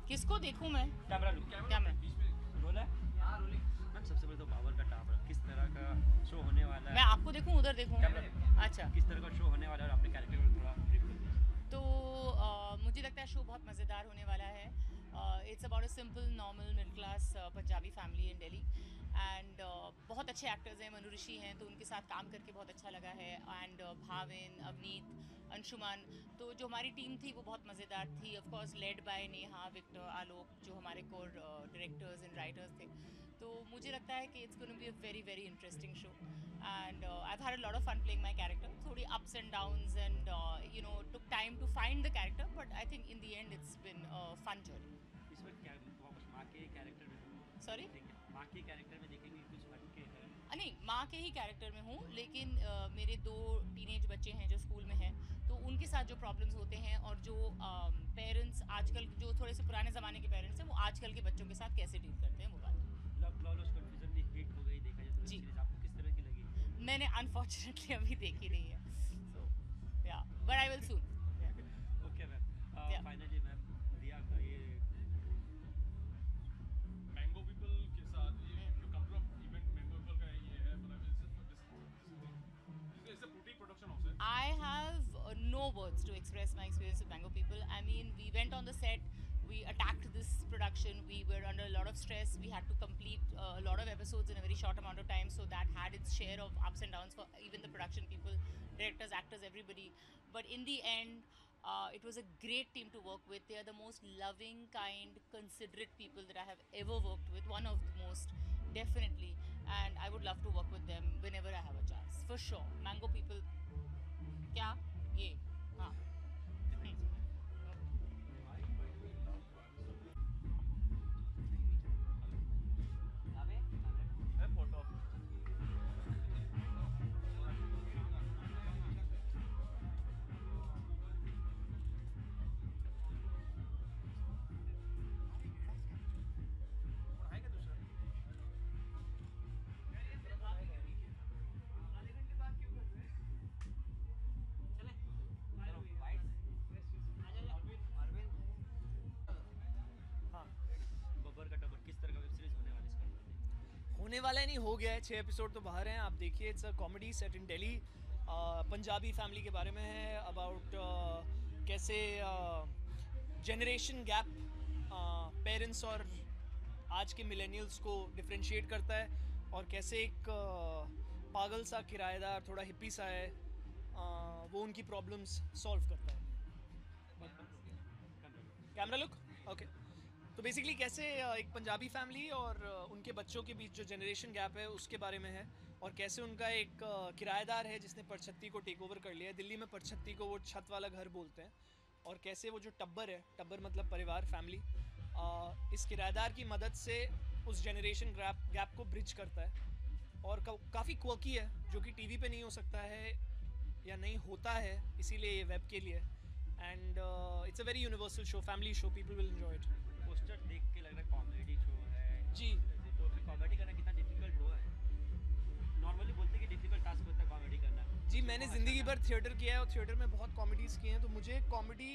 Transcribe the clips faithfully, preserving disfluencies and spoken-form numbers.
किसको देखूं मैं? कैमरा लुक कैमरा रोल है। हाँ रोलिंग। मैम सबसे पहले तो बाबर का टाबर किस तरह का शो होने वाला है? मैं आपको देखूं उधर देखूं? अच्छा, किस तरह का शो होने वाला है और अपने कैरेक्टर को थोड़ा ब्रीफ कर दीजिए। तो uh, मुझे लगता है शो बहुत मज़ेदार होने वाला है. It's about a simple normal middle class Punjabi family in Delhi and बहुत अच्छे एक्टर्स हैं. मनु ऋषि हैं तो उनके साथ काम करके बहुत अच्छा लगा है. एंड uh, भाविन, अवनीत, अंशुमान, तो जो हमारी टीम थी वो बहुत मज़ेदार थी. Of course led by Neha, Victor, Alok, जो हमारे कोर डायरेक्टर्स एंड राइटर्स थे. तो मुझे लगता है कि it's gonna be a very very interesting show and uh, I've had a lot of fun playing my character. Thodi ups and downs and uh, you know took time to find the character, but I think in the end it's been a fun journey. इसमें क्या वापस माँ के character में Sorry? माँ के character में देखेंगे कुछ हटके है? अ, नहीं, माँ के ही कैरेक्टर में हूँ, लेकिन uh, मेरे दो टीनेज बच्चे हैं जो स्कूल में हैं, तो उनके साथ जो प्रॉब्लम्स होते हैं और जो पेरेंट्स um, आजकल जो थोड़े से पुराने ज़माने के पेरेंट्स हैं वो आजकल के बच्चों के साथ कैसे डील करते हैं वो बात. लव लॉस कंफ्यूजन भी हिट हो गई देखा जाए तो सीरीज आपको किस तरह की लगी? मैंने अनफॉर्चुनेटली अभी देखी नहीं है, so yeah but I will soon. Okay ma'am, finally ma'am Riya का ये मैंगो पीपल के साथ ये जो कम इवेंट मैंगो पीपल का ये है, मतलब it's a boutique production house है. I have uh, no words to express my experience with Mango People. I mean, we went on the set, we attacked this production, we were under a lot of stress, we had to complete uh, a lot of episodes in a very short amount of time, so that had its share of ups and downs for even the production people, directors, actors, everybody. But in the end, uh, it was a great team to work with. They are the most loving, kind, considerate people that I have ever worked with, one of the most, definitely. And I would love to work with them whenever I have a chance, for sure. Mango People, क्या ये हाँ. Photo Babbar का टब्बर किस तरह का web series होने वाली इसका? होने वाला है नहीं, हो गया है. छः एपिसोड तो बाहर हैं, आप देखिए. It's a comedy set in Delhi, Punjabi family के बारे में है. अबाउट uh, कैसे जनरेशन गैप पेरेंट्स और आज के मिलेनियल्स को डिफ्रेंशिएट करता है, और कैसे एक uh, पागल सा किराएदार थोड़ा हिप्पी सा है, uh, वो उनकी प्रॉब्लम्स सॉल्व करता है. Camera look okay. तो बेसिकली कैसे एक पंजाबी फैमिली और उनके बच्चों के बीच जो जनरेशन गैप है उसके बारे में है, और कैसे उनका एक किराएदार है जिसने परछत्ती को टेक ओवर कर लिया है. दिल्ली में परछत्ती को वो छत वाला घर बोलते हैं. और कैसे वो जो टब्बर है, टब्बर मतलब परिवार, फैमिली, इस किराएदार की मदद से उस जनरेशन गैप गैप को ब्रिज करता है. और काफ़ी क्वर्की है, जो कि टीवी पे नहीं हो सकता है या नहीं होता है, इसीलिए ये वेब के लिए. And it's a very universal show, family show, people will enjoy it. Poster देख के लग रहा है कॉमेडी शो है जी. तो फिर कॉमेडी करना कितना डिफिकल्ट हुआ है? नॉर्मली बोलते हैं कि डिफिकल्ट टास्क होता है कॉमेडी करना. जी, मैंने ज़िंदगी भर थिएटर किया है और थिएटर में बहुत कॉमेडीज़ की हैं, तो मुझे कॉमेडी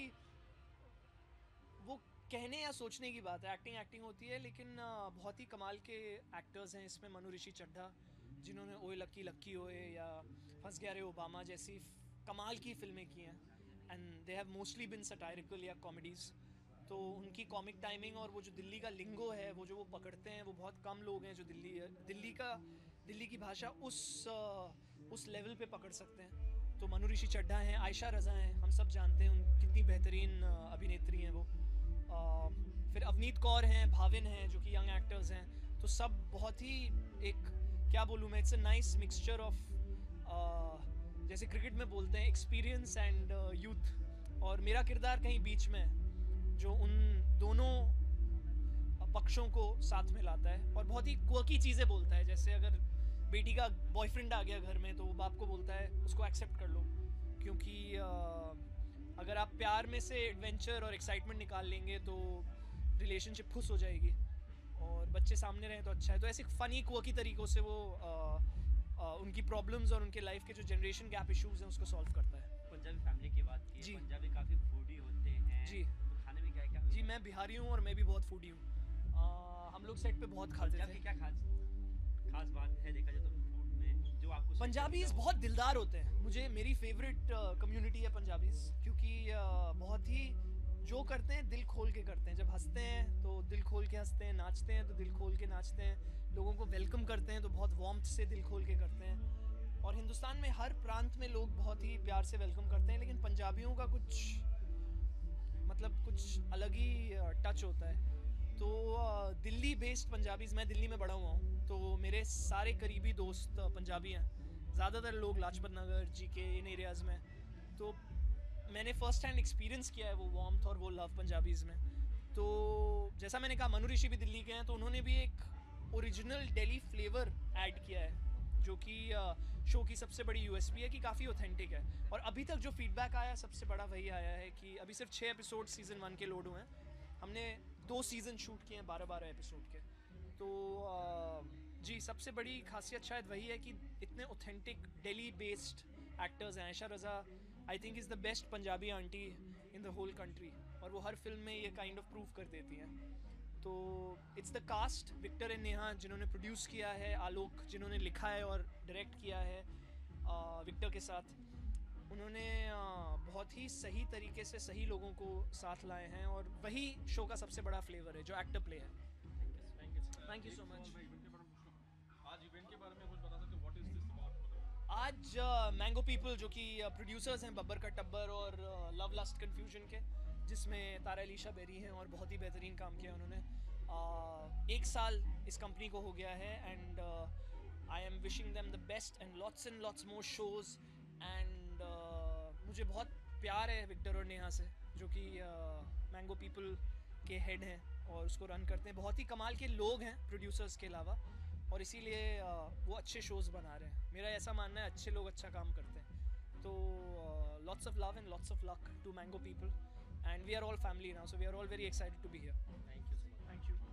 वो कहने या सोचने की बात है. एक्टिंग एक्टिंग होती है, लेकिन बहुत ही कमाल के एक्टर्स हैं इसमें. मनु ऋषि चड्ढा, जिन्होंने ओए लक्की लक्की ओए या फंस गया रे ओबामा जैसी कमाल की फिल्में की हैं, and they have mostly been satirical या कॉमेडीज़. तो उनकी कॉमिक टाइमिंग और वो जो दिल्ली का लिंगो है, वो जो वो पकड़ते हैं, वो बहुत कम लोग हैं जो दिल्ली दिल्ली का दिल्ली की भाषा उस उस लेवल पे पकड़ सकते हैं. तो मनु ऋषि चड्ढा हैं, आयशा रज़ा हैं, हम सब जानते हैं उन कितनी बेहतरीन अभिनेत्री हैं वो. फिर अवनीत कौर हैं, भाविन हैं, जो कि यंग एक्टर्स हैं. तो सब बहुत ही एक क्या बोलूँ मैं, it's a nice mixture of, जैसे क्रिकेट में बोलते हैं, एक्सपीरियंस एंड यूथ. और मेरा किरदार कहीं बीच में है, जो उन दोनों पक्षों को साथ में लाता है, और बहुत ही क्वर्की चीज़ें बोलता है. जैसे अगर बेटी का बॉयफ्रेंड आ गया घर में, तो वो बाप को बोलता है उसको एक्सेप्ट कर लो, क्योंकि अगर आप प्यार में से एडवेंचर और एक्साइटमेंट निकाल लेंगे तो रिलेशनशिप खुश हो जाएगी, और बच्चे सामने रहें तो अच्छा है. तो ऐसे फ़नी क्वर्की तरीक़ों से वो आ, आ, उनकी प्रॉब्लम्स और उनके लाइफ के जो जनरेशन गैप इश्यूज़ हैं उसको सॉल्व करता है. पंजाबी फैमिली की बात की, पंजाबी काफ़ी फूडी होते हैं जी. खाने में क्या क्या जी मैं बिहारी हूँ और मैं भी बहुत फूडी हूँ। आ, हम लोग सेट पे बहुत खाते पंजाब थे। की क्या खास खास बात है देखा जाए तो फूड में जो आपको set पंजाबीज करता हो? बहुत दिलदार होते हैं। मुझे मेरी फेवरेट कम्युनिटी है पंजाबीज, क्योंकि uh, बहुत ही जो करते हैं दिल खोल के करते हैं। जब हंसते हैं तो दिल खोल के हंसते हैं, नाचते हैं तो दिल खोल के नाचते हैं, लोगों को वेलकम करते हैं तो बहुत वार्मथ से दिल खोल के करते हैं। और हिंदुस्तान में हर प्रांत में लोग बहुत ही प्यार से वेलकम करते हैं, लेकिन पंजाबियों का कुछ मतलब कुछ अलग ही टच होता है। तो uh, दिल्ली बेस्ड पंजाबीज, मैं दिल्ली में बड़ा हुआ हूँ तो मेरे सारे करीबी दोस्त uh, पंजाबी हैं। ज़्यादातर लोग लाजपत नगर जी के इन एरियाज़ में, तो मैंने फ़र्स्ट हैंड एक्सपीरियंस किया है वो वार्मथ और वो लव पंजाबीज़ में। तो जैसा मैंने कहा मनु ऋषि भी दिल्ली के हैं, तो उन्होंने भी एक ओरिजिनल दिल्ली फ्लेवर ऐड किया है, जो कि शो की सबसे बड़ी यूएसपी है कि काफ़ी ऑथेंटिक है। और अभी तक जो फीडबैक आया सबसे बड़ा वही आया है कि अभी सिर्फ छः एपिसोड सीज़न वन के लोड हुए हैं। हमने दो सीज़न शूट किए हैं बारह बारह एपिसोड के। तो uh, जी सबसे बड़ी खासियत शायद वही है कि इतने ऑथेंटिक दिल्ली बेस्ड एक्टर्स हैं। Ayesha Raza I think is the best Punjabi aunty in the whole country, और वो हर फिल्म में ये काइंड ऑफ प्रूव कर देती हैं। तो it's the cast, Victor and Neha जिन्होंने प्रोड्यूस किया है, आलोक जिन्होंने लिखा है और डायरेक्ट किया है विक्टर के साथ, उन्होंने बहुत ही सही तरीके से सही लोगों को साथ लाए हैं, और वही शो का सबसे बड़ा फ्लेवर है जो एक्टर प्ले है। Thank you so much. आज इवेंट के बारे में कुछ बता सकते हो? What is this about? आज मैंगो पीपल जो कि प्रोड्यूसर्स हैं बब्बर का टब्बर और लव लस्ट कन्फ्यूजन के, जिसमें तारा अलीशा बेरी हैं और बहुत ही बेहतरीन काम किया उन्होंने। uh, एक साल इस कंपनी को हो गया है, and I am wishing them the best and lots and lots more shows. And मुझे बहुत प्यार है विक्टर और नेहा से, जो कि मैंगो पीपल के हेड हैं और उसको रन करते हैं। बहुत ही कमाल के लोग हैं प्रोड्यूसर्स के अलावा, और इसीलिए uh, वो अच्छे शोज़ बना रहे हैं। मेरा ऐसा मानना है अच्छे लोग अच्छा काम करते हैं। तो lots of love and lots of luck to mango people, and we are all family now, so we are all very excited to be here. Thank you so much. Thank you.